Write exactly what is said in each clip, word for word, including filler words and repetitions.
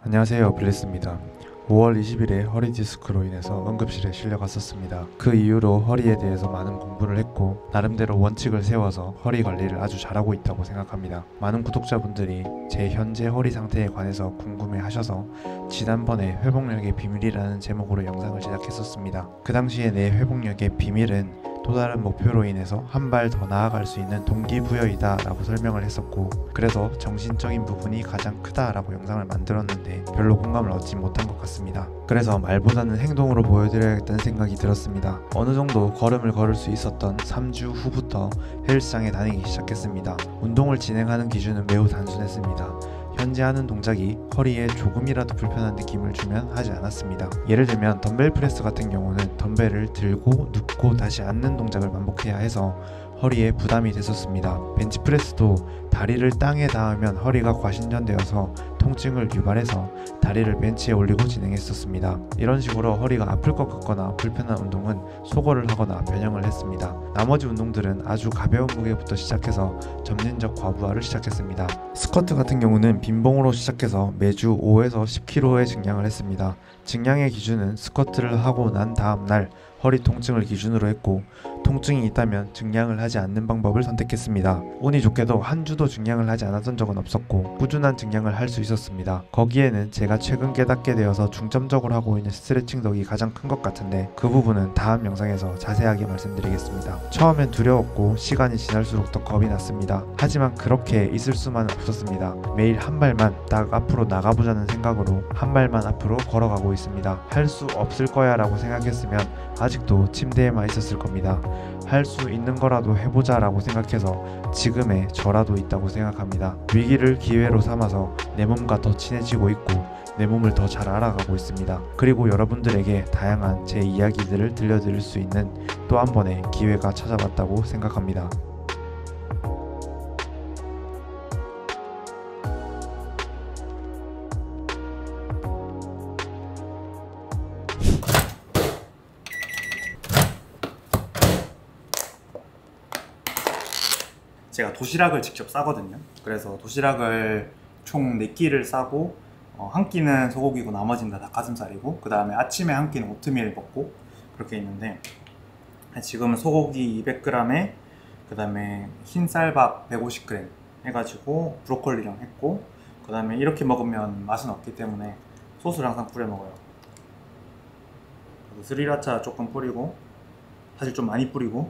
안녕하세요, 블리스입니다. 오월 이십일에 허리 디스크로 인해서 응급실에 실려갔었습니다. 그 이후로 허리에 대해서 많은 공부를 했고 나름대로 원칙을 세워서 허리 관리를 아주 잘하고 있다고 생각합니다. 많은 구독자분들이 제 현재 허리 상태에 관해서 궁금해 하셔서 지난번에 회복력의 비밀이라는 제목으로 영상을 제작했었습니다. 그 당시에 내 회복력의 비밀은 또 다른 목표로 인해서 한 발 더 나아갈 수 있는 동기부여이다 라고 설명을 했었고, 그래서 정신적인 부분이 가장 크다 라고 영상을 만들었는데 별로 공감을 얻지 못한 것 같습니다. 그래서 말보다는 행동으로 보여드려야겠다는 생각이 들었습니다. 어느 정도 걸음을 걸을 수 있었던 삼 주 후부터 헬스장에 다니기 시작했습니다. 운동을 진행하는 기준은 매우 단순했습니다. 현재 하는 동작이 허리에 조금이라도 불편한 느낌을 주면 하지 않았습니다. 예를 들면 덤벨 프레스 같은 경우는 덤벨을 들고 눕고 다시 앉는 동작을 반복해야 해서 허리에 부담이 됐었습니다. 벤치프레스도 다리를 땅에 닿으면 허리가 과신전되어서 통증을 유발해서 다리를 벤치에 올리고 진행했었습니다. 이런 식으로 허리가 아플 것 같거나 불편한 운동은 소거를 하거나 변형을 했습니다. 나머지 운동들은 아주 가벼운 무게부터 시작해서 점진적 과부하를 시작했습니다. 스쿼트 같은 경우는 빈봉으로 시작해서 매주 오에서 십 킬로그램의 증량을 했습니다. 증량의 기준은 스쿼트를 하고 난 다음날 허리 통증을 기준으로 했고, 통증이 있다면 증량을 하지 않는 방법을 선택했습니다. 운이 좋게도 한 주도 증량을 하지 않았던 적은 없었고 꾸준한 증량을 할 수 있었습니다. 거기에는 제가 최근 깨닫게 되어서 중점적으로 하고 있는 스트레칭 덕이 가장 큰 것 같은데, 그 부분은 다음 영상에서 자세하게 말씀드리겠습니다. 처음엔 두려웠고 시간이 지날수록 더 겁이 났습니다. 하지만 그렇게 있을 수만은 없었습니다. 매일 한 발만 딱 앞으로 나가보자는 생각으로 한 발만 앞으로 걸어가고 있습니다. 할 수 없을 거야 라고 생각했으면 아직도 침대에만 있었을 겁니다. 할 수 있는 거라도 해보자 라고 생각해서 지금의 저라도 있다고 생각합니다. 위기를 기회로 삼아서 내 몸과 더 친해지고 있고 내 몸을 더 잘 알아가고 있습니다. 그리고 여러분들에게 다양한 제 이야기들을 들려드릴 수 있는 또 한 번의 기회가 찾아왔다고 생각합니다. 제가 도시락을 직접 싸거든요. 그래서 도시락을 총 네 끼를 싸고 어, 한 끼는 소고기고 나머지는 다 닭가슴살이고, 그 다음에 아침에 한 끼는 오트밀 먹고 그렇게 있는데, 지금은 소고기 이백 그램에 그 다음에 흰쌀밥 백오십 그램 해가지고 브로콜리랑 했고, 그 다음에 이렇게 먹으면 맛은 없기 때문에 소스를 항상 뿌려 먹어요. 스리라차 조금 뿌리고, 사실 좀 많이 뿌리고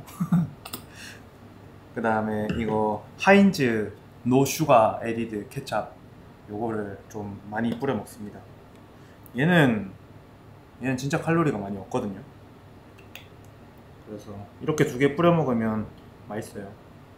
그 다음에 이거 하인즈 노 슈가 에디드 케찹, 요거를 좀 많이 뿌려 먹습니다. 얘는 얘는 진짜 칼로리가 많이 없거든요. 그래서 이렇게 두 개 뿌려 먹으면 맛있어요.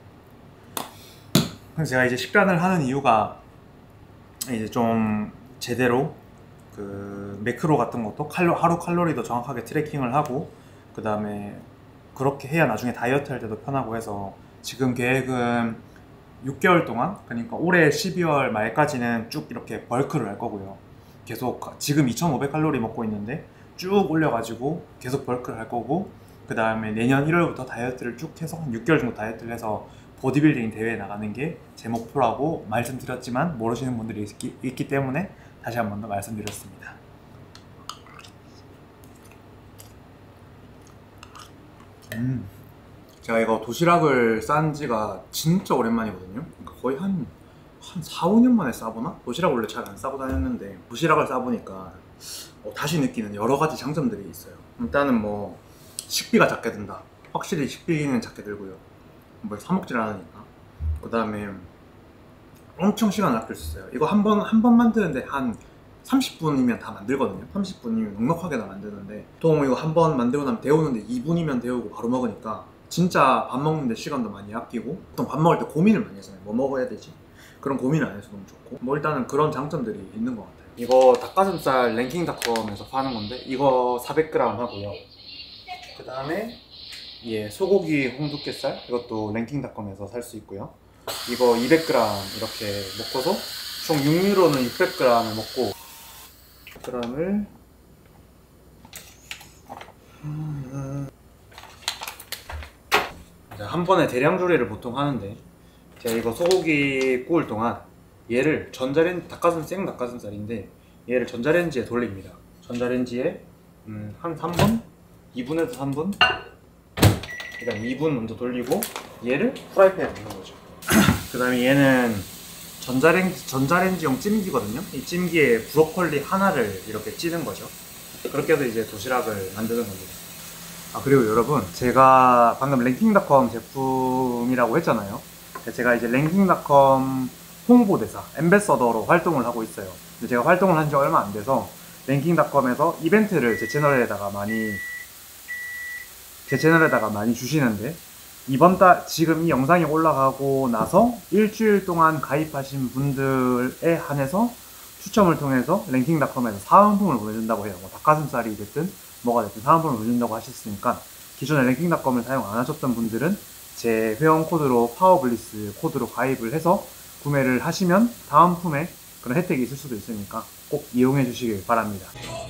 그래서 제가 이제 식단을 하는 이유가 이제 좀 제대로 그 매크로 같은 것도 칼로, 하루 칼로리도 정확하게 트래킹을 하고, 그 다음에 그렇게 해야 나중에 다이어트 할 때도 편하고 해서 지금 계획은 육 개월 동안, 그러니까 올해 십이월 말까지는 쭉 이렇게 벌크를 할 거고요. 계속 지금 이천오백 칼로리 먹고 있는데 쭉 올려가지고 계속 벌크를 할 거고, 그 다음에 내년 일월부터 다이어트를 쭉 해서 한 육 개월 정도 다이어트를 해서 보디빌딩 대회에 나가는 게 제 목표라고 말씀드렸지만 모르시는 분들이 있기, 있기 때문에 다시 한 번 더 말씀드렸습니다. 음. 제가 이거 도시락을 싼 지가 진짜 오랜만이거든요. 그러니까 거의 한, 한 사, 오 년 만에 싸보나? 도시락 원래 잘 안 싸고 다녔는데 도시락을 싸보니까 어, 다시 느끼는 여러 가지 장점들이 있어요. 일단은 뭐 식비가 작게 든다. 확실히 식비는 작게 들고요. 뭐 사 먹질 않으니까. 그 다음에 엄청 시간을 아낄 수 있어요. 이거 한 번, 한 번 만드는데 한 삼십 분이면 다 만들거든요. 삼십 분이면 넉넉하게 다 만드는데, 보통 이거 한 번 만들고 나면 데우는데 이 분이면 데우고 바로 먹으니까 진짜 밥 먹는데 시간도 많이 아끼고, 보통 밥 먹을 때 고민을 많이 하잖아요. 뭐 먹어야 되지? 그런 고민을 안 해서 너무 좋고, 뭐 일단은 그런 장점들이 있는 것 같아요. 이거 닭가슴살 랭킹닷컴에서 파는 건데 이거 사백 그램 하고요. 그 다음에 예, 소고기 홍두깨살, 이것도 랭킹닷컴에서 살 수 있고요. 이거 이백 그램 이렇게 먹고서 총 육 유로는 육백 그램을 먹고, 그램을 한 번에 대량 조리를 보통 하는데, 제가 이거 소고기 구울 동안 얘를 전자레인지, 닭가슴 생 닭가슴살인데 얘를 전자레인지에 돌립니다. 전자레인지에 음, 한 삼 분? 이 분에서 삼 분? 일단 이 분 먼저 돌리고 얘를 프라이팬에 넣는 거죠. 그 다음에 얘는 전자레인지, 전자레인지용 찜기거든요. 이 찜기에 브로콜리 하나를 이렇게 찌는 거죠. 그렇게 해서 이제 도시락을 만드는 겁니다. 아, 그리고 여러분, 제가 방금 랭킹닷컴 제품이라고 했잖아요. 제가 이제 랭킹닷컴 홍보대사, 앰베서더로 활동을 하고 있어요. 근데 제가 활동을 한 지 얼마 안 돼서 랭킹닷컴에서 이벤트를 제 채널에다가 많이 제 채널에다가 많이 주시는데, 이번 달 지금 이 영상이 올라가고 나서 일주일 동안 가입하신 분들에 한해서 추첨을 통해서 랭킹닷컴에서 사은품을 보내준다고 해요. 뭐 닭가슴살이 됐든 뭐가 됐든 사은품을 보내준다고 하셨으니까, 기존에 랭킹닷컴을 사용 안 하셨던 분들은 제 회원 코드로 파워블리스 코드로 가입을 해서 구매를 하시면 다음 품에 그런 혜택이 있을 수도 있으니까 꼭 이용해 주시길 바랍니다.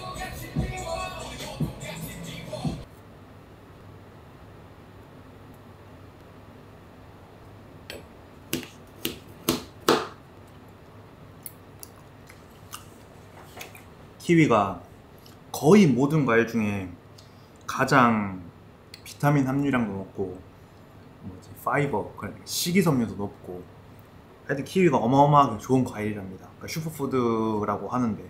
키위가 거의 모든 과일 중에 가장 비타민 함유량도 높고 뭐지, 파이버, 식이섬유도 높고, 하여튼 키위가 어마어마하게 좋은 과일이랍니다. 그러니까 슈퍼푸드라고 하는데,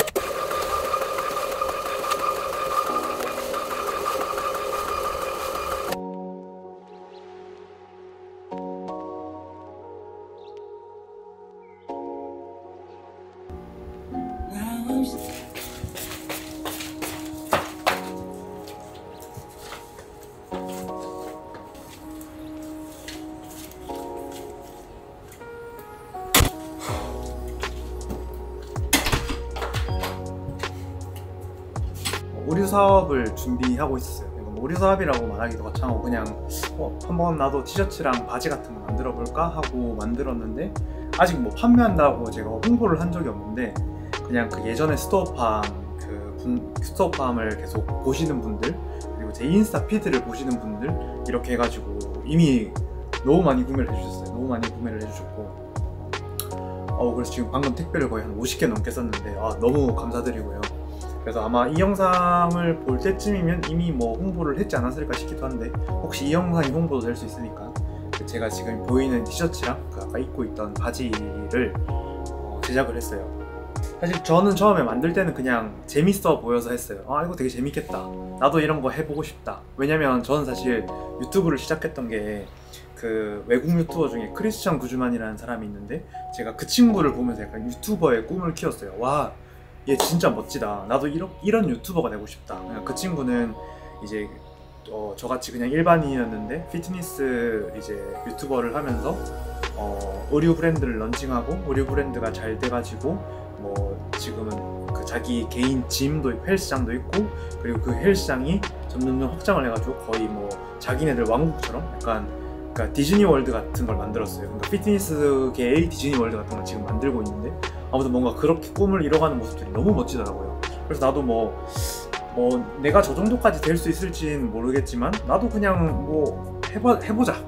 의류 사업을 준비하고 있었어요. 뭐 의류 사업이라고 말하기도 거창하고 그냥 어, 한번 나도 티셔츠랑 바지 같은 거 만들어 볼까 하고 만들었는데, 아직 뭐 판매한다고 제가 홍보를 한 적이 없는데, 그냥 그 예전에 스토어팜 그 분, 스토어팜을 계속 보시는 분들, 그리고 제 인스타 피드를 보시는 분들, 이렇게 해가지고 이미 너무 많이 구매를 해주셨어요. 너무 많이 구매를 해주셨고, 어, 그래서 지금 방금 택배를 거의 한 오십 개 넘게 썼는데, 아, 너무 감사드리고요. 그래서 아마 이 영상을 볼 때쯤이면 이미 뭐 홍보를 했지 않았을까 싶기도 한데, 혹시 이 영상이 홍보도 될 수 있으니까 제가 지금 보이는 티셔츠랑 그 아까 입고 있던 바지를 어, 제작을 했어요. 사실 저는 처음에 만들 때는 그냥 재밌어 보여서 했어요. 아, 이거 되게 재밌겠다, 나도 이런 거 해보고 싶다. 왜냐면 저는 사실 유튜브를 시작했던 게 그 외국 유튜버 중에 크리스천 구즈만이라는 사람이 있는데, 제가 그 친구를 보면서 약간 유튜버의 꿈을 키웠어요. 와, 얘 진짜 멋지다, 나도 이런, 이런 유튜버가 되고 싶다. 그냥 그 친구는 이제 어, 저같이 그냥 일반인이었는데 피트니스 이제 유튜버를 하면서 어, 의류 브랜드를 런칭하고, 의류 브랜드가 잘 돼가지고 뭐 지금은 그 자기 개인 짐도 있고 헬스장도 있고, 그리고 그 헬스장이 점점점 확장을 해가지고 거의 뭐 자기네들 왕국처럼 약간, 그러니까 디즈니 월드 같은 걸 만들었어요. 그러니까 피트니스계의 디즈니 월드 같은 걸 지금 만들고 있는데, 아무튼 뭔가 그렇게 꿈을 이뤄가는 모습들이 너무 멋지더라고요. 그래서 나도 뭐, 뭐 내가 저 정도까지 될 수 있을지는 모르겠지만, 나도 그냥 뭐 해봐, 해보자.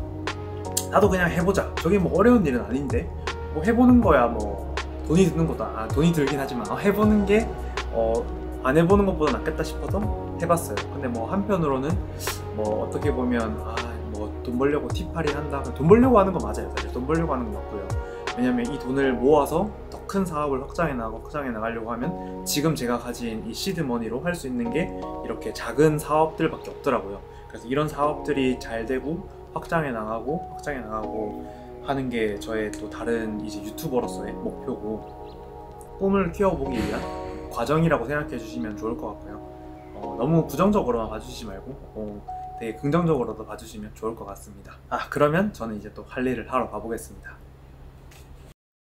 나도 그냥 해보자. 저게 뭐 어려운 일은 아닌데 뭐 해보는 거야. 뭐 돈이 드는 것도, 아 돈이 들긴 하지만 어, 해보는 게 어, 안 해보는 것보다 낫겠다 싶어서 해봤어요. 근데 뭐 한편으로는 뭐 어떻게 보면 아 뭐 돈 벌려고 티파리 한다. 돈 벌려고 하는 거 맞아요. 사실 돈 벌려고 하는 거 맞고요. 왜냐면 이 돈을 모아서 더 큰 사업을 확장해 나가고 확장해 나가려고 하면 지금 제가 가진 이 시드머니로 할 수 있는 게 이렇게 작은 사업들밖에 없더라고요. 그래서 이런 사업들이 잘 되고 확장해 나가고 확장해 나가고 하는 게 저의 또 다른 이제 유튜버로서의 목표고, 꿈을 키워보기 위한 과정이라고 생각해 주시면 좋을 것 같고요. 어, 너무 부정적으로만 봐주시지 말고 어, 되게 긍정적으로도 봐주시면 좋을 것 같습니다. 아, 그러면 저는 이제 또 할 일을 하러 가보겠습니다.